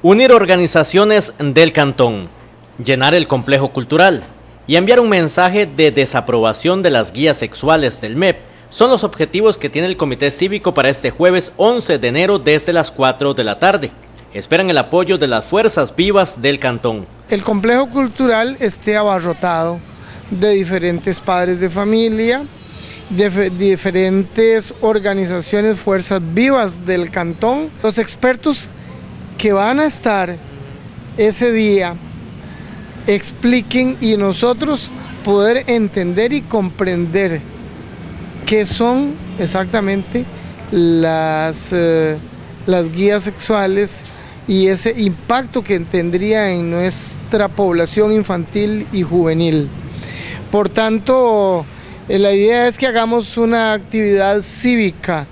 Unir organizaciones del cantón, llenar el complejo cultural y enviar un mensaje de desaprobación de las guías sexuales del MEP son los objetivos que tiene el Comité Cívico para este jueves 11 de enero desde las 4 de la tarde. Esperan el apoyo de las fuerzas vivas del cantón. El complejo cultural esté abarrotado de diferentes padres de familia, de diferentes organizaciones, fuerzas vivas del cantón. Los expertos que van a estar ese día expliquen y nosotros poder entender y comprender qué son exactamente las guías sexuales y ese impacto que tendría en nuestra población infantil y juvenil. Por tanto, la idea es que hagamos una actividad cívica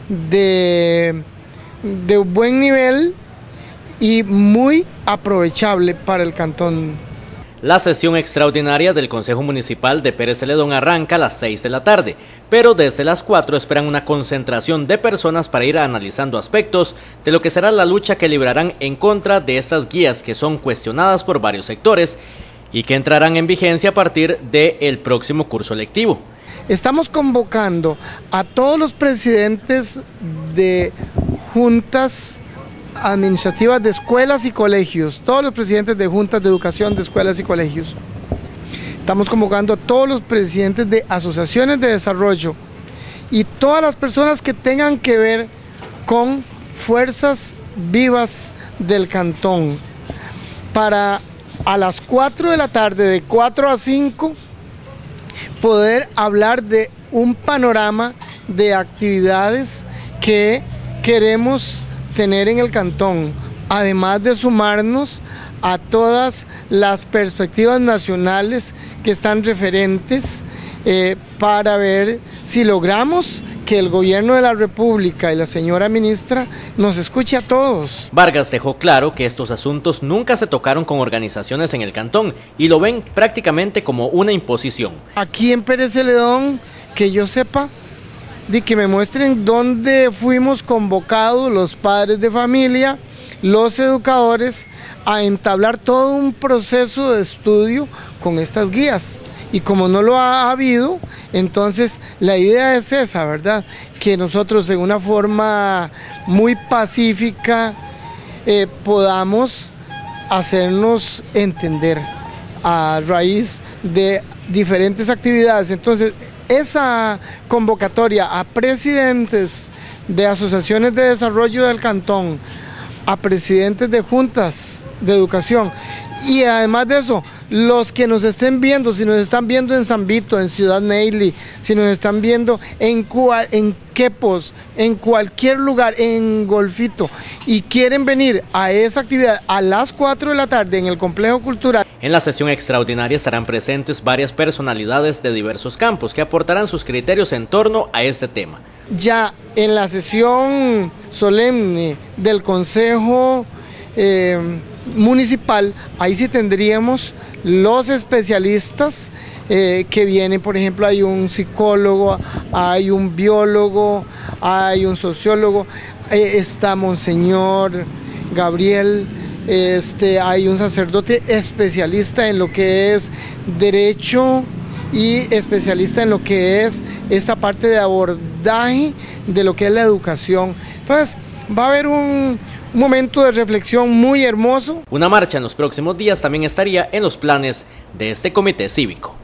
de buen nivel y muy aprovechable para el cantón. La sesión extraordinaria del Consejo Municipal de Pérez Celedón arranca a las 6 de la tarde, pero desde las 4 esperan una concentración de personas para ir analizando aspectos de lo que será la lucha que librarán en contra de estas guías que son cuestionadas por varios sectores y que entrarán en vigencia a partir del próximo curso lectivo. Estamos convocando a todos los presidentes de juntas administrativas de escuelas y colegios, todos los presidentes de juntas de educación de escuelas y colegios. Estamos convocando a todos los presidentes de asociaciones de desarrollo y todas las personas que tengan que ver con fuerzas vivas del cantón para a las 4 de la tarde, de 4 a 5, poder hablar de un panorama de actividades que queremos tener en el cantón, además de sumarnos a todas las perspectivas nacionales que están referentes para ver si logramos que el gobierno de la República y la señora ministra nos escuche a todos. Vargas dejó claro que estos asuntos nunca se tocaron con organizaciones en el cantón y lo ven prácticamente como una imposición. Aquí en Pérez Celedón, que yo sepa, de que me muestren dónde fuimos convocados los padres de familia, los educadores, a entablar todo un proceso de estudio con estas guías. Y como no lo ha habido, entonces la idea es esa, ¿verdad? Que nosotros de una forma muy pacífica podamos hacernos entender a raíz de diferentes actividades. Entonces, esa convocatoria a presidentes de asociaciones de desarrollo del cantón, a presidentes de juntas de educación y además de eso, los que nos estén viendo, si nos están viendo en San Vito, en Ciudad Neyli, si nos están viendo en Quepos, en cualquier lugar, en Golfito, y quieren venir a esa actividad a las 4 de la tarde en el complejo cultural. En la sesión extraordinaria estarán presentes varias personalidades de diversos campos que aportarán sus criterios en torno a este tema. Ya en la sesión solemne del Consejo Municipal, ahí sí tendríamos los especialistas que vienen, por ejemplo, hay un psicólogo, hay un biólogo, hay un sociólogo, está Monseñor Gabriel, hay un sacerdote especialista en lo que es derecho y especialista en lo que es esta parte de abordaje de lo que es la educación. Entonces, va a haber un momento de reflexión muy hermoso. Una marcha en los próximos días también estaría en los planes de este comité cívico.